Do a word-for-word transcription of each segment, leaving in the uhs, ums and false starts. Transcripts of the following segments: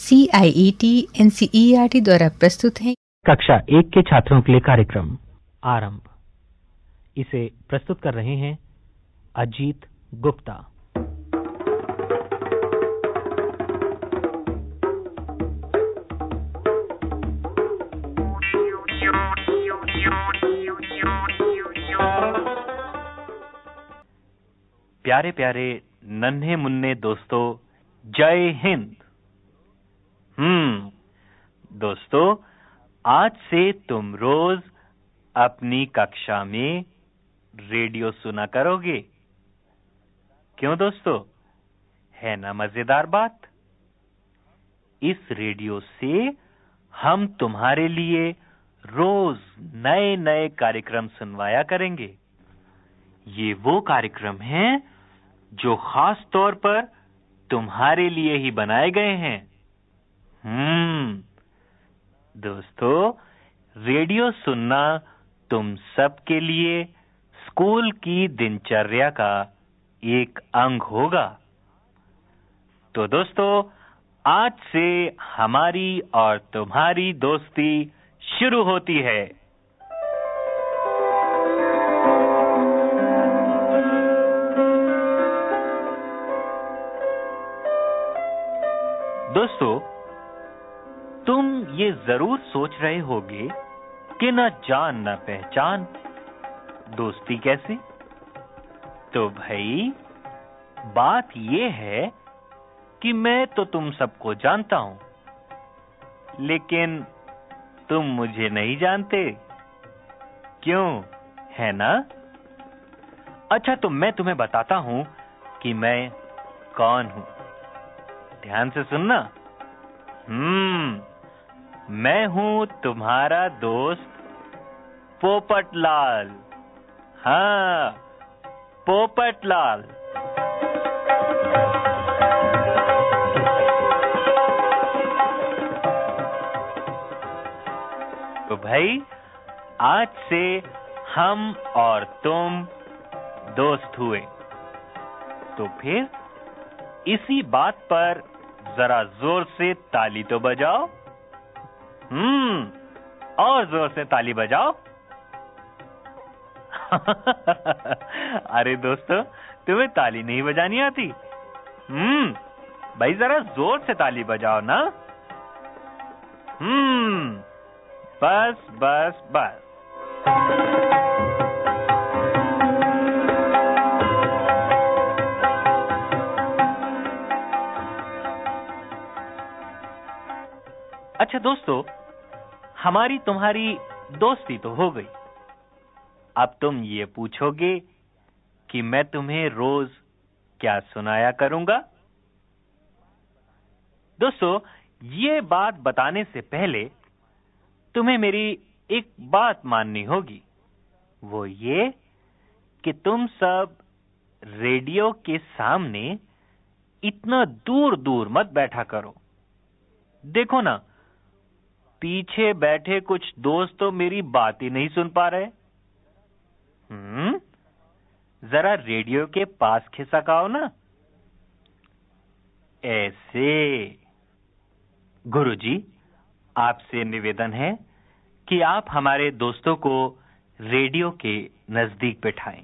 C I E T N C E R T द्वारा प्रस्तुत है कक्षा एक के छात्रों के लिए कार्यक्रम आरंभ। इसे प्रस्तुत कर रहे हैं अजीत गुप्ता। प्यारे प्यारे नन्हे मुन्ने दोस्तों, जय हिंद। हम्म दोस्तों, आज से तुम रोज अपनी कक्षा में रेडियो सुना करोगे। क्यों दोस्तों, है ना मजेदार बात। इस रेडियो से हम तुम्हारे लिए रोज नए नए कार्यक्रम सुनवाया करेंगे। ये वो कार्यक्रम हैं जो खास तौर पर तुम्हारे लिए ही बनाए गए हैं। हम्म दोस्तों, रेडियो सुनना तुम सबके लिए स्कूल की दिनचर्या का एक अंग होगा। तो दोस्तों, आज से हमारी और तुम्हारी दोस्ती शुरू होती है। दोस्तों, तुम ये जरूर सोच रहे होगे कि न जान न पहचान, दोस्ती कैसी। तो भाई, बात ये है कि मैं तो तुम सबको जानता हूं, लेकिन तुम मुझे नहीं जानते। क्यों, है ना? अच्छा, तो मैं तुम्हें बताता हूं कि मैं कौन हूं। ध्यान से सुनना। हम्म मैं हूं तुम्हारा दोस्त पोपटलाल। हाँ, पोपटलाल। तो भाई, आज से हम और तुम दोस्त हुए। तो फिर इसी बात पर जरा जोर से ताली तो बजाओ। हम्म और जोर से ताली बजाओ। अरे दोस्तों, तुम्हें ताली नहीं बजानी आती? हम्म भाई, जरा जोर से ताली बजाओ ना। हम्म बस बस बस। अच्छा दोस्तों, हमारी तुम्हारी दोस्ती तो हो गई। अब तुम ये पूछोगे कि मैं तुम्हें रोज क्या सुनाया करूंगा। दोस्तों, ये बात बताने से पहले तुम्हें मेरी एक बात माननी होगी। वो ये कि तुम सब रेडियो के सामने इतना दूर दूर मत बैठा करो। देखो ना, पीछे बैठे कुछ दोस्त तो मेरी बात ही नहीं सुन पा रहे। हम्म जरा रेडियो के पास खिसकाओ ना, ऐसे। गुरुजी, आपसे निवेदन है कि आप हमारे दोस्तों को रेडियो के नजदीक बिठाएं।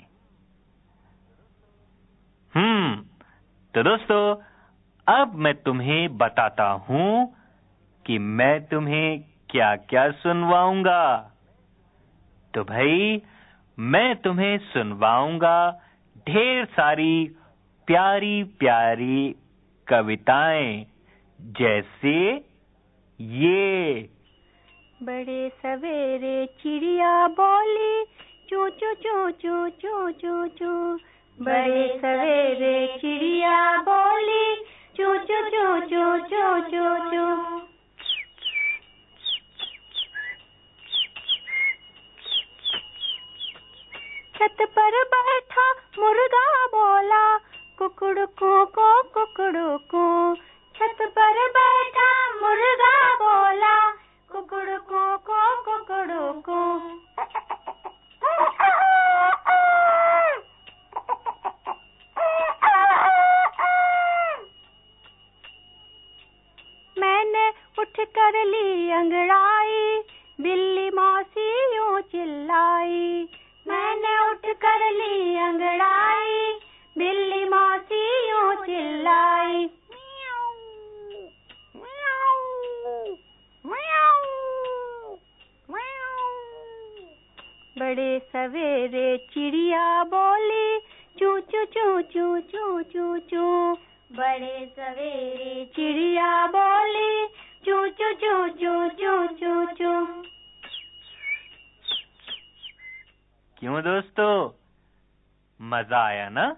हम्म तो दोस्तों, अब मैं तुम्हें बताता हूं कि मैं तुम्हें क्या क्या सुनवाऊंगा। तो भाई, मैं तुम्हें सुनवाऊंगा ढेर सारी प्यारी प्यारी कविताएं, जैसे ये। बड़े सवेरे चिड़िया बोली चू चू चू चू चू चू चू। बड़े सवेरे चिड़िया बोली चू चू चू चू चू चू चू। छत पर बैठा मुर्गा बोला कुकड़ू को को कुकड़ू को। छत पर बैठा मुर्गा बोला कुकड़ू को को कुकड़ू को। मैंने उठ कर ली अंगड़ाई, बिल्ली मौसी यूं चिल्लाई। मैंने उठ कर ली अंगड़ाई, बिल्ली मौसी यूं चिल्लाई। बड़े सवेरे चिड़िया बोली, चू चू चू चू चू चू चू। बड़े सवेरे चिड़िया बोली, चू चू चू चू चू चू चू। क्यों दोस्तों, मजा आया ना?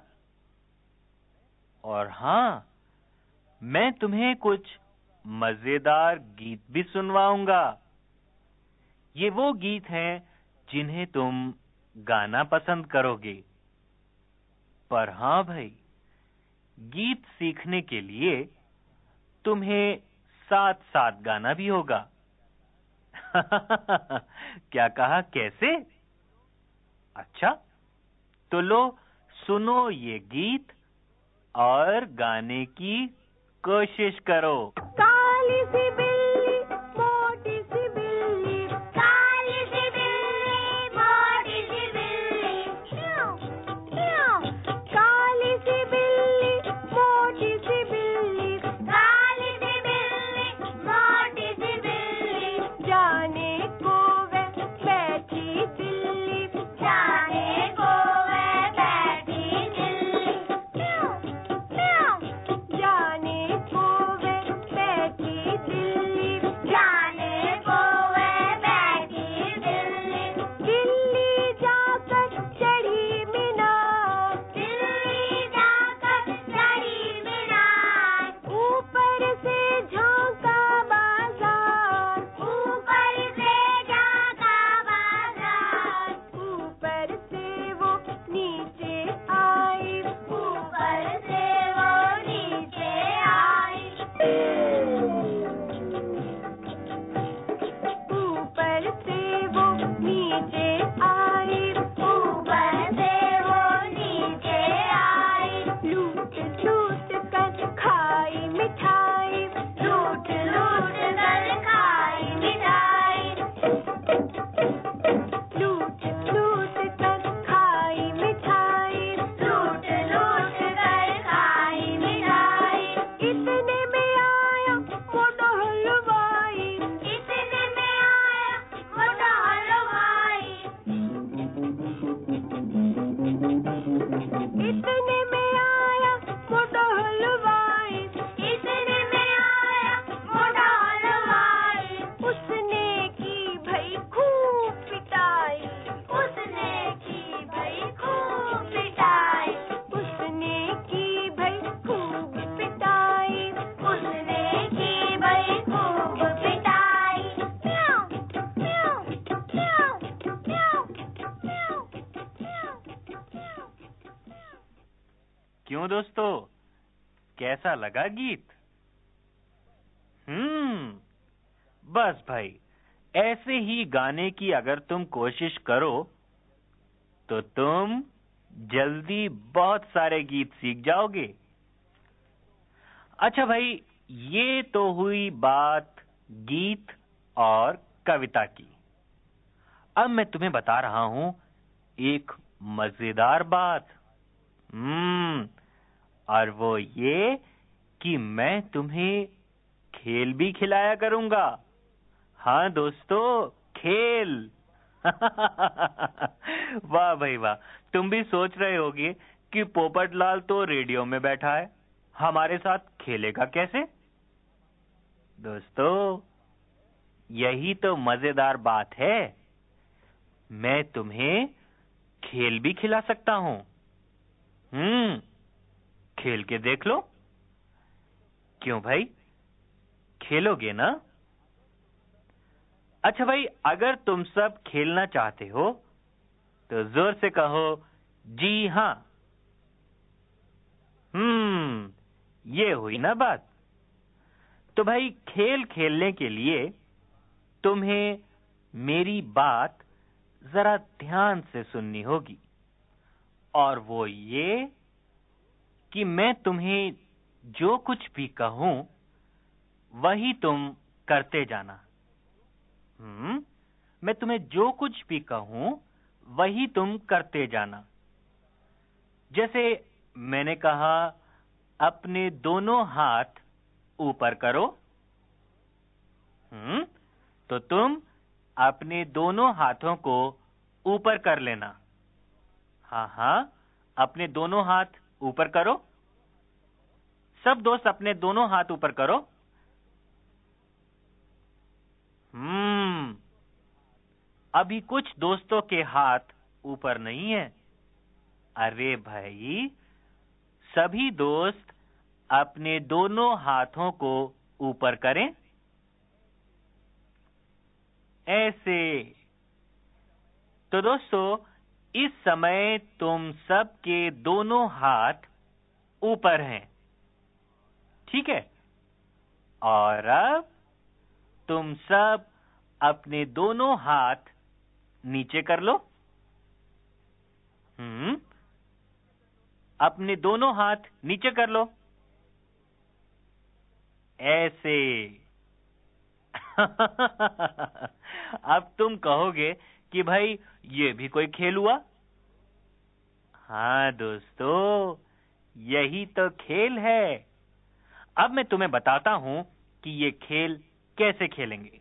और हाँ, मैं तुम्हें कुछ मजेदार गीत भी सुनवाऊंगा। ये वो गीत हैं जिन्हें तुम गाना पसंद करोगे। पर हाँ भाई, गीत सीखने के लिए तुम्हें साथ साथ गाना भी होगा। क्या कहा, कैसे? अच्छा, तो लो सुनो ये गीत और गाने की कोशिश करो। काली सी बिल्ली, मोटी सी बिल्ली, काली सी बिल्ली, मोटी सी बिल्ली, म्याऊं, म्याऊं। काली सी बिल्ली, मोटी सी बिल्ली, काली सी बिल्ली, मोटी सी बिल्ली। जाने को वह बैठी दिल्ली, जाने को वह बैठी दिल्ली, म्याऊं, म्याऊं। जाने को वह बैठी दिल्ली, जाने को वह बैठी दिल्ली। दिल्ली जाकर चढ़ी मीनार, दिल्ली जाकर चढ़ी मीनार। ऊपर से झांका बाजार, ऊपर से झांका बाजार। ऊपर से वो नीचे आई, ऊपर से वो नीचे आई। ऊपर से वो नीचे आई, ऊपर से वो नीचे आई। लूट लूट कर खाई मिठाई, लूट लूट कर खाई मिठाई। लूट लूट कर खाई मिठाई, लूट लूट कर खाई मिठाई। इतने में आया मोटा हलवाई, इतने में आया मोटा हलवाई। इतने में आया मोटा हलवाई, इतने में आया मोटा हलवाई। उसने की भई खूब पिटाई, उसने की भई खूब पिटाई। उसने की भई खूब पिटाई, उसने की भई खूब पिटाई। म्याऊं, म्याऊं, म्याऊं, म्याऊं, म्याऊं, म्याऊं। क्यों दोस्तों, कैसा लगा गीत? हम्म, बस भाई, ऐसे ही गाने की अगर तुम कोशिश करो तो तुम जल्दी बहुत सारे गीत सीख जाओगे। अच्छा भाई, ये तो हुई बात गीत और कविता की। अब मैं तुम्हें बता रहा हूं एक मजेदार बात। हम्म, और वो ये कि मैं तुम्हें खेल भी खिलाया करूंगा। हाँ दोस्तों, खेल। वाह भाई वाह, तुम भी सोच रहे होगे कि पोपटलाल तो रेडियो में बैठा है, हमारे साथ खेलेगा कैसे? दोस्तों, यही तो मजेदार बात है। मैं तुम्हें खेल भी खिला सकता हूं। हम्म, खेल के देख लो। क्यों भाई, खेलोगे ना? अच्छा भाई, अगर तुम सब खेलना चाहते हो तो जोर से कहो जी हां। हम्म, ये हुई ना बात। तो भाई, खेल खेलने के लिए तुम्हें मेरी बात जरा ध्यान से सुननी होगी। और वो ये कि मैं तुम्हें जो कुछ भी कहूं वही तुम करते जाना। हम्म मैं तुम्हें जो कुछ भी कहूं वही तुम करते जाना। जैसे मैंने कहा, अपने दोनों हाथ ऊपर करो। हम्म तो तुम अपने दोनों हाथों को ऊपर कर लेना। हाँ हाँ अपने दोनों हाथ ऊपर करो। सब दोस्त अपने दोनों हाथ ऊपर करो। हम्म अभी कुछ दोस्तों के हाथ ऊपर नहीं है। अरे भाई, सभी दोस्त अपने दोनों हाथों को ऊपर करें, ऐसे। तो दोस्तों, इस समय तुम सबके दोनों हाथ ऊपर हैं, ठीक है? और अब तुम सब अपने दोनों हाथ नीचे कर लो। हम्म अपने दोनों हाथ नीचे कर लो, ऐसे। अब तुम कहोगे कि भाई ये भी कोई खेल हुआ? हाँ दोस्तों, यही तो खेल है। अब मैं तुम्हें बताता हूं कि ये खेल कैसे खेलेंगे।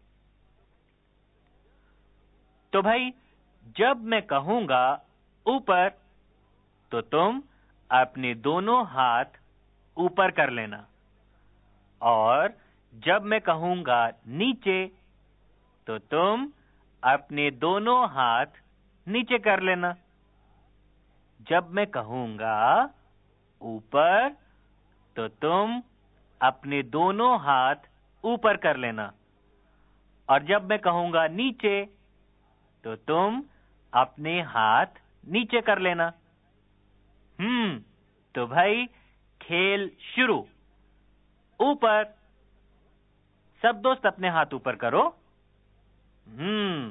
तो भाई, जब मैं कहूंगा ऊपर, तो तुम अपने दोनों हाथ ऊपर कर लेना। और जब मैं कहूंगा नीचे, तो तुम अपने दोनों हाथ नीचे कर लेना। जब मैं कहूंगा ऊपर, तो तुम अपने दोनों हाथ ऊपर कर लेना। और जब मैं कहूंगा नीचे, तो तुम अपने हाथ नीचे कर लेना। हम्म तो भाई, खेल शुरू। ऊपर, सब दोस्त अपने हाथ ऊपर करो। हम्म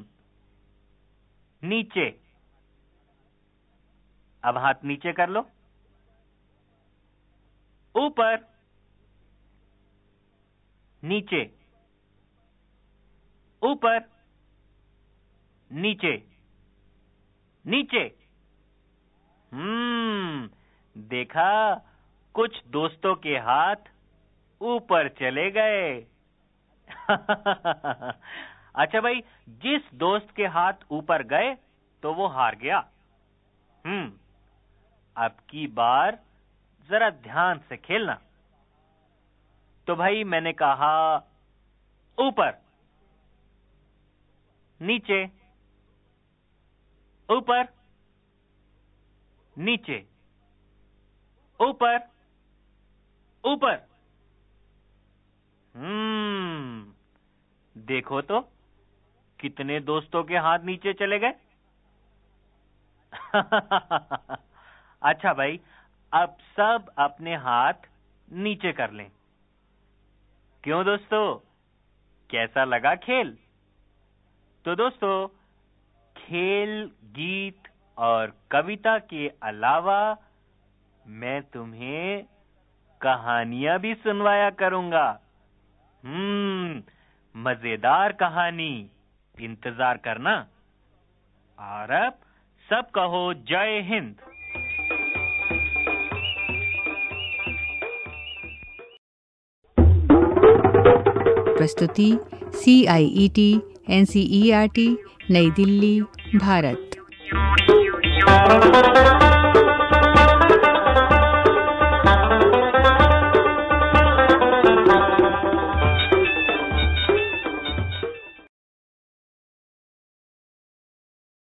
नीचे, अब हाथ नीचे कर लो। ऊपर, नीचे, ऊपर, नीचे, नीचे। हम्म देखा, कुछ दोस्तों के हाथ ऊपर चले गए। अच्छा भाई, जिस दोस्त के हाथ ऊपर गए तो वो हार गया। हम्म अब की बार जरा ध्यान से खेलना। तो भाई, मैंने कहा ऊपर, नीचे, ऊपर, नीचे, ऊपर, ऊपर। हम्म देखो तो, कितने दोस्तों के हाथ नीचे चले गए। अच्छा भाई, अब सब अपने हाथ नीचे कर लें। क्यों दोस्तों, कैसा लगा खेल? तो दोस्तों, खेल, गीत और कविता के अलावा मैं तुम्हें कहानियां भी सुनवाया करूंगा। हम्म मजेदार कहानी, इंतजार करना। और अब सब कहो जय हिंद। प्रस्तुति C I E T N C E R T, नई दिल्ली, भारत।